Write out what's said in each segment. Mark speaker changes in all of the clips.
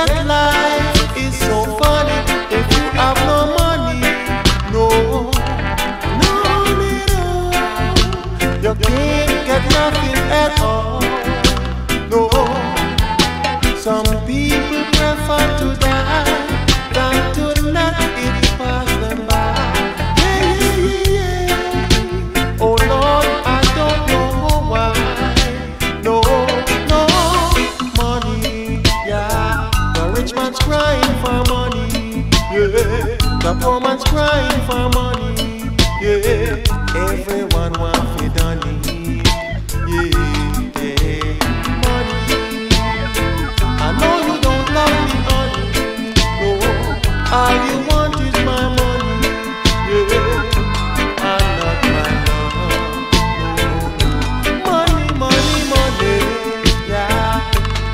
Speaker 1: Yet life is so funny if you have no money. No, no, no, you can't get nothing at all. No, some people prefer to die than to let it pass them by. Yeah, yeah, yeah. Oh Lord, I don't know why. No, no, money, yeah. The rich man's crying for money, yeah. The poor man's crying for money, yeah. Everyone wants it done, yeah, yeah. Money, I know you don't love me, honey. No, all you want is my money, yeah. I'm not my love, no. Money, money, money, yeah.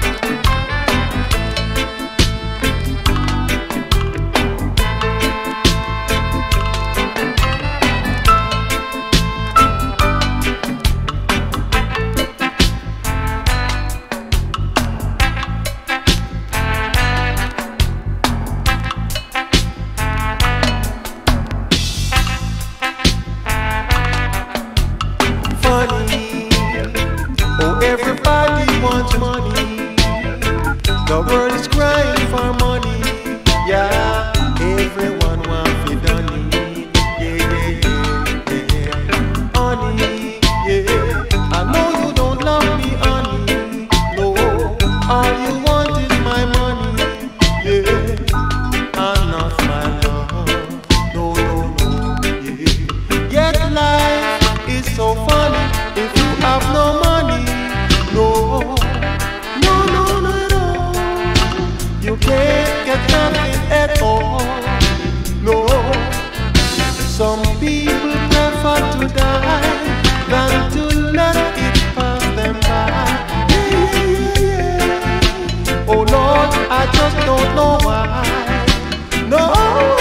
Speaker 1: Funny, oh everybody wants money. The world is crying for money, yeah. Everyone wants it done, yeah, yeah, yeah, yeah. Honey, yeah. I know you don't love me, honey. No, all you want is my money, yeah. I'm not my love, no, no, no, yeah. Yet life is so funny if you have no money. No, no, no, no, no. You can't get nothing at all. No, some people prefer to die than to let it pass them by. Yeah, yeah, yeah. Oh Lord, I just don't know why. No,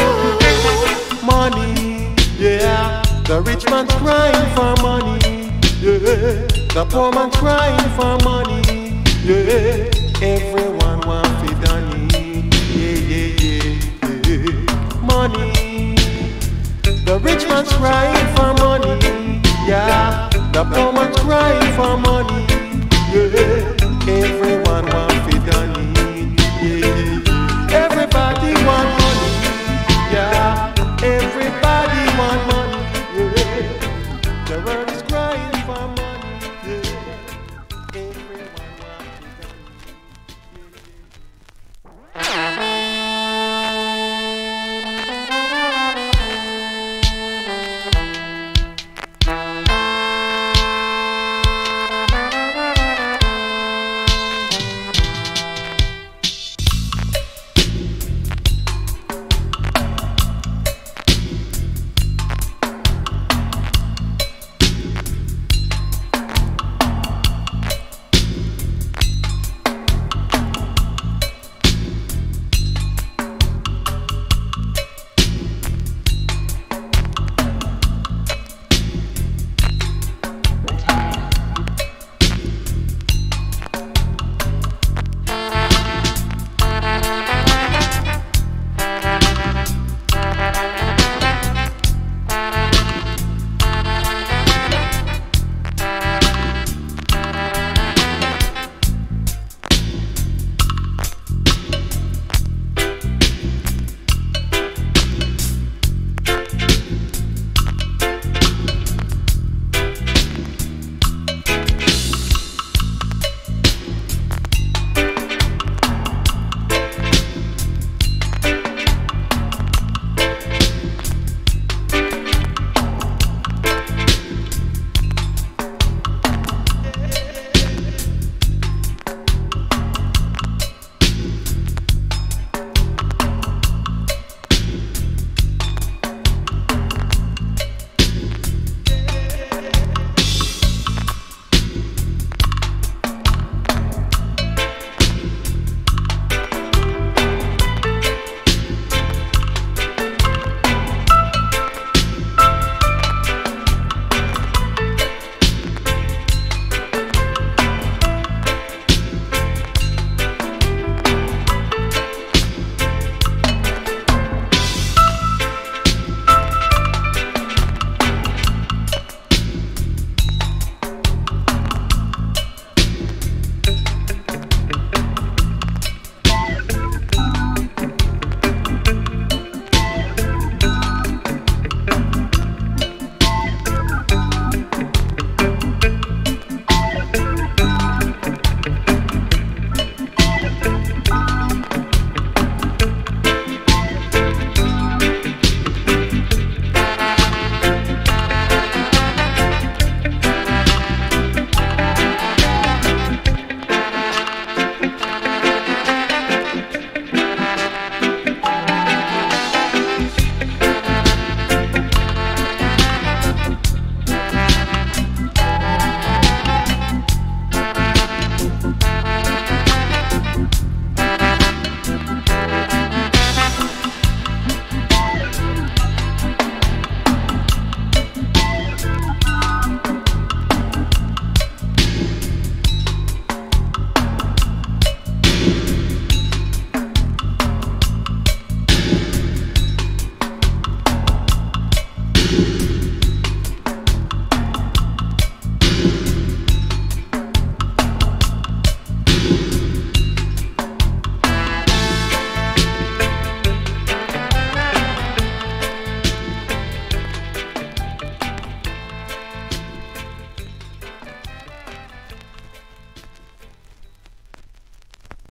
Speaker 1: money, yeah. The rich man's crying for money, yeah. The poor man's crying for money, yeah. Everyone